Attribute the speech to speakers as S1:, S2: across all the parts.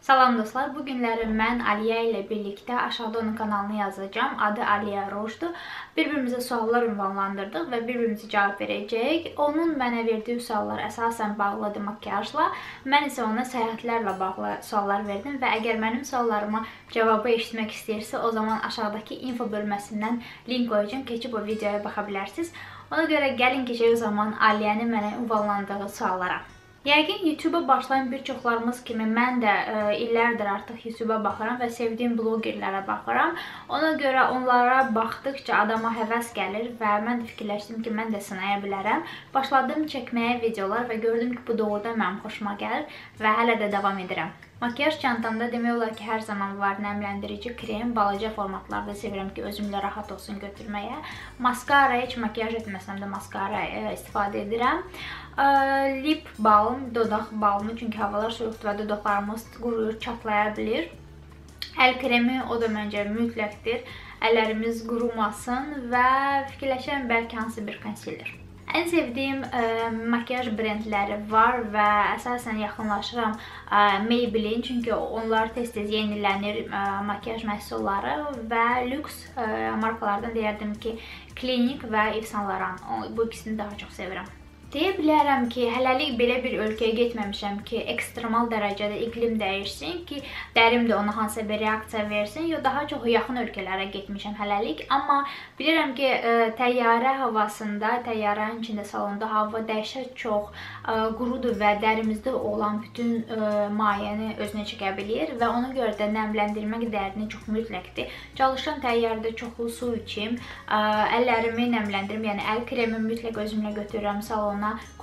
S1: Salam dostlar, bu günləri mən Aliyə ilə birlikdə aşağıda onun kanalını yazacağım. Adı Aliyə Rojdur. Bir-birimizə suallar ünvanlandırdıq və bir-birimizi cavab verəcəyik. Onun mənə verdiyi suallar əsasən bağlıdır makyajla. Mən isə ona səyahətlərlə bağlı suallar verdim və əgər mənim suallarıma cavabı eşitmək istəyirsə, o zaman aşağıdakı info bölməsindən link qoyacağım. Keçib o videoya baxa bilərsiniz. Ona görə gəlin keçək o zaman Aliyənin mənə ünvanlandığı suallara. Yəqin YouTube-a başlayan bir çoxlarımız kimi mən də illərdir artıq YouTube-a baxıram və sevdiyim blogerlərə baxıram. Ona görə onlara baxdıqca adama həvəs gəlir və mən də fikirləşdim ki, mən də sınaya bilərəm. Başladım çəkməyə videolar və gördüm ki, bu doğrudan mənim xoşuma gəlir və hələ də davam edirəm. Makyaj çantamda demək olar ki, hər zaman var nəmləndirici krem, balaca formatlarda sevirəm ki, özümlə rahat olsun götürməyə. Maskara, heç makyaj etməsəm də maskara istifadə edirəm. Lip balm, dodaq balmı, çünki havalar soyuqdur və dodaqlarımız quruyur, çatlaya bilir. Əl kremi, o da məncə mütləqdir. Əllərimiz qurumasın və fikirləşirəm bəlkə hansı bir konsiler. Ən sevdiyim makyaj brendləri var və əsasən yaxınlaşıram Maybelline, çünki onlar tez-tez yenilənir makyaj məhsulları və lüks markalardan deyərdim ki, Clinique və Yves Saint Laurent. Bu ikisini daha çox sevirəm. Deyə bilərəm ki, hələlik belə bir ölkəyə getməmişəm ki, ekstremal dərəcədə iqlim dəyişsin ki, dərim də ona hansısa bir reaksiya versin. Daha çox yaxın ölkələrə getmişəm hələlik. Amma bilirəm ki, təyyarə havasında, təyyarənin içində salonda hava dəhşət çox qurudur və dərimizdə olan bütün mayəni özünə çəkə bilir və ona görə də nəmləndirmək dərini çox mütləqdir. Çalışıram təyyarədə çoxlu su içim, əllərimi nəmləndirim, yəni əl kremimi mütləq özümlə götürürəm salona.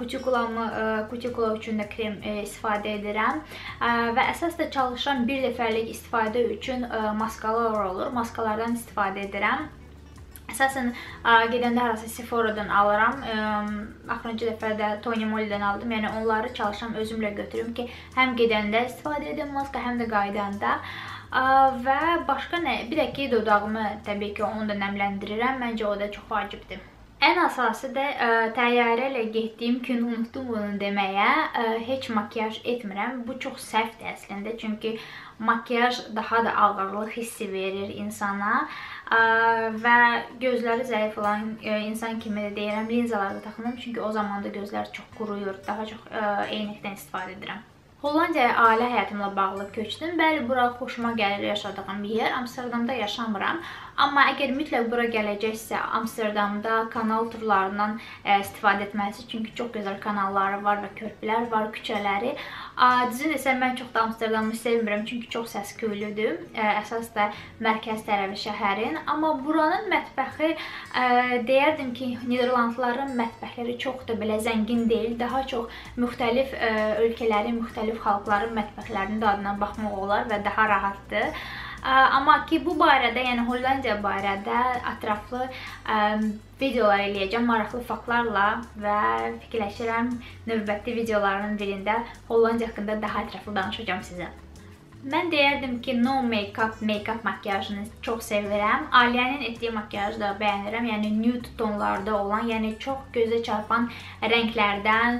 S1: Kutikula üçün də krem istifadə edirəm və əsas da çalışıram bir dəfəlik istifadə üçün maskalar olur. Maskalardan istifadə edirəm. Əsasən gedəndə harası Sephora'dan alıram. Axırıncı dəfə də Tony Moly'dən aldım. Yəni onları çalışıram özümlə götürüm ki, həm gedəndə istifadə edim maska, həm də qaydanda. Və başqa nə? Bir də ki, dodağımı təbii ki, onu da nəmləndirirəm. Məncə o da çox vacibdir. Ən əsası da təyyarə ilə getdiyim gün unutdum bunu deməyə, heç makyaj etmirəm. Bu çox səhvdir əslində, çünki makyaj daha da ağırlıq hissi verir insana və gözləri zəif olan insan kimi də deyirəm, linzalar da taxınım, çünki o zaman da gözlər çox quruyur, daha çox eynəkdən istifadə edirəm. Hollandiyaya ailə həyatımla bağlı köçdüm. Bəli, bura xoşuma gəlir yaşadığım bir yer. Amsterdamda yaşamıram. Amma əgər mütləq bura gələcəksə, Amsterdamda kanal turlarından istifadə etməsi, çünki çox gözəl kanalları var və körpülər var, küçələri. Düzü desəm, mən çox da Amsterdamı sevmirəm, çünki çox səs-küylüdür. Əsas da mərkəz tərəfi şəhərin. Amma buranın mətbəxi, deyərdim ki, Niderlandların mətbəxləri çox da belə zəngin deyil. Daha çox müxtəlif ölkələrin, müxtəlif xalqların mətbəxlərinin dadına baxmaq olar və daha rahatdır. Amma ki, bu barədə, yəni Hollandiya barədə ətraflı videolar eləyəcəm, maraqlı faktlarla və fikirləşirəm növbəti videoların birində Hollandiya haqqında daha ətraflı danışacağım sizə. Mən deyərdim ki, no make-up makyajını çox sevirəm. Aliyənin etdiyi makyajı da bəyənirəm. Yəni nude tonlarda olan, yəni çox gözə çarpan rənglərdən,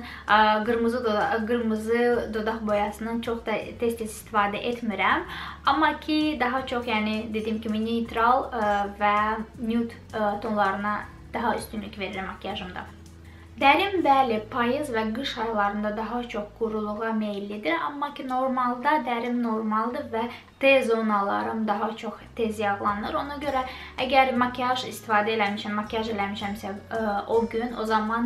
S1: qırmızı dodaq boyasından çox da tez-tez istifadə etmirəm. Amma ki, daha çox, yəni dediyim kimi, neytral və nude tonlarına daha üstünlük verirəm makyajımda. Dərim, bəli, payız və qış aylarında daha çox quruluğa meyillidir. Amma ki, normalda dərim normaldır və T-zonalarım daha çox tez yağlanır. Ona görə əgər makyaj istifadə eləmişəmsə o gün, o zaman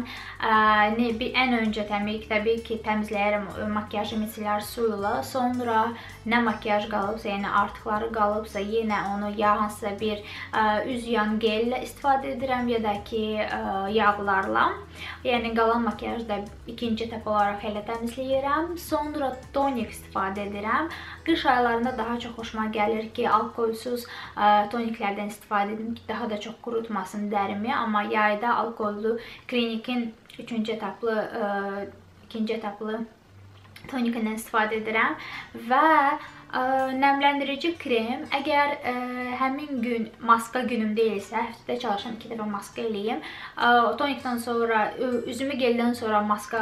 S1: ən öncə təbii ki, təmizləyərəm makyajımı silər su ilə. Sonra nə makyaj qalıbsa, yəni artıqları qalıbsa, yenə onu ya hansısa bir üz yan gellə istifadə edirəm ya da ki, yağlarla. Yəni qalan makyajı da ikinci etap olaraq elə təmizləyirəm. Sonra tonik istifadə edirəm. Qış aylarında daha çox xoşuma gəlir ki, alkolsuz toniklərdən istifadə edim ki, daha da çox qurutmasın dərimi. Amma yayda alkollü Clinique'in ikinci etaplı tonikindən istifadə edirəm və Nəmləndirici krem. Əgər həmin gün maska günüm deyilsə, həftədə çalışan 2 dəfə maska eləyim. Tonikdən sonra, üzümü geldən sonra maska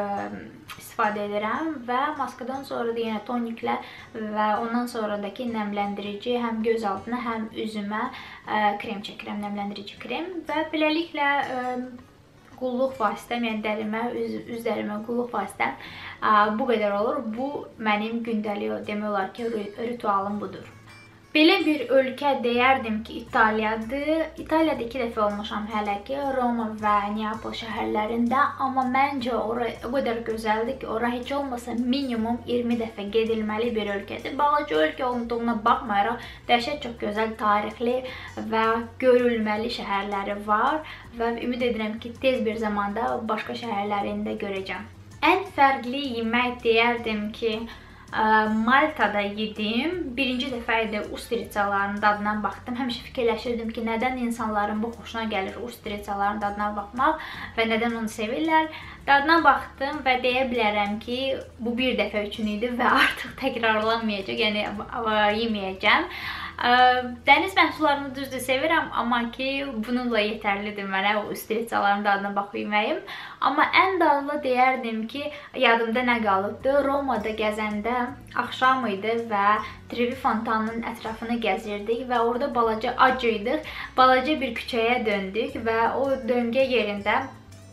S1: istifadə edirəm və maskadan sonra da yenə toniklə və ondan sonradakı nəmləndirici həm göz altına, həm üzümə krem çəkirəm, nəmləndirici krem və beləliklə qulluq vasitəm, yəni dərimə, üz dərimə qulluq vasitəm bu qədər olur. Bu mənim gündəlik demək olar ki, ritualım budur. Belə bir ölkə deyərdim ki, İtaliyadır. İtaliyada 2 dəfə olmuşam hələ ki, Roma və Neapol şəhərlərində. Amma məncə ora o qədər gözəldir ki, ora heç olmasa minimum 20 dəfə gedilməli bir ölkədir. Balaca ölkə olduğuna baxmayaraq, dəhşət çox gözəl, tarixli və görülməli şəhərləri var və ümid edirəm ki, tez bir zamanda başqa şəhərlərində görəcəm. Ən fərqli yemək deyərdim ki, Maltada yedim. Birinci dəfə idi ustritsaların dadına baxdım. Həmişə fikirləşirdim ki, nədən insanların bu xoşuna gəlir ustritsaların dadına baxmaq və nədən onu sevirlər. Dadına baxdım və deyə bilərəm ki, bu bir dəfə üçün idi və artıq təkrarlanmayacaq, yəni yeməyəcəm. Dəniz məhsullarını düzdür sevirəm, amma ki, bununla yetərlidir mənə o ustritsaların dadına baxıb yeməyim. Amma ən dadlı deyərdim ki, yadımda nə qalıbdı? Romada gəzəndə axşam idi və Trevi fontanının ətrafını gəzirdik və orada balaca acıydıq. Balaca bir küçəyə döndük və o döngə yerində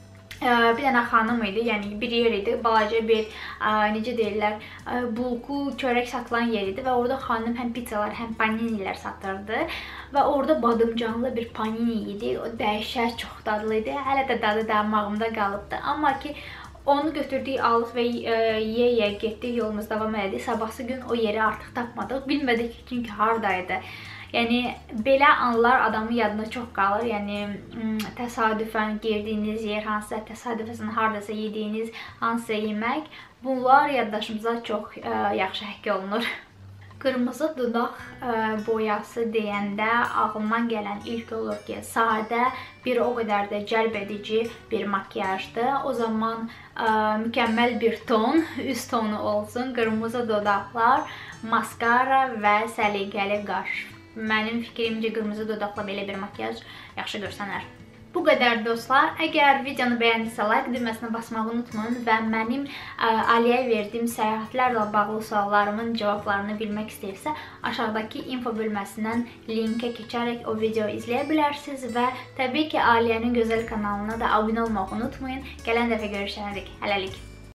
S1: bir dənə xanım idi, yəni bir yer idi, balaca bir, necə deyirlər, bulku, çörək satılan yer idi və orada xanım həm pizzalar, həm paninilər satırdı və orada badımcanlı bir panini yedi, o dəhşət çox dadlı idi, hələ də dadı damağımda qalıbdı, amma ki, onu götürdük, alıq və yeyə getdik, yolumuz davam edik, sabahsı gün o yeri artıq tapmadıq, bilmədik çünki haradaydı. Yəni, belə anlar adamın yadına çox qalır. Yəni, təsadüfən girdiyiniz yer hansısa, təsadüfən haradasa yediyiniz hansısa yemək. Bunlar yaddaşımıza çox yaxşı həkk olunur. Qırmızı dodaq boyası deyəndə ağlıma gələn ilk olur ki, sadə, bir o qədər də cəlb edici bir makiyajdır. O zaman mükəmməl bir ton, üz tonu olsun, qırmızı dodaqlar, maskara və səliqəli qaş. Mənim fikrimcə qırmızı dodaqla belə bir makiyaj yaxşı görsənər. Bu qədər dostlar. Əgər videonu bəyəndisə like düyməsini basmağı unutmayın və mənim Aliyaya verdiyim səyahətlərlə bağlı suallarımın cavablarını bilmək istəyirsə, aşağıdakı info bölməsindən linkə keçərək o videoyu izləyə bilərsiniz və təbii ki, Aliyanın gözəl kanalına da abunə olmağı unutmayın. Gələn dəfə görüşənədək. Hələlik.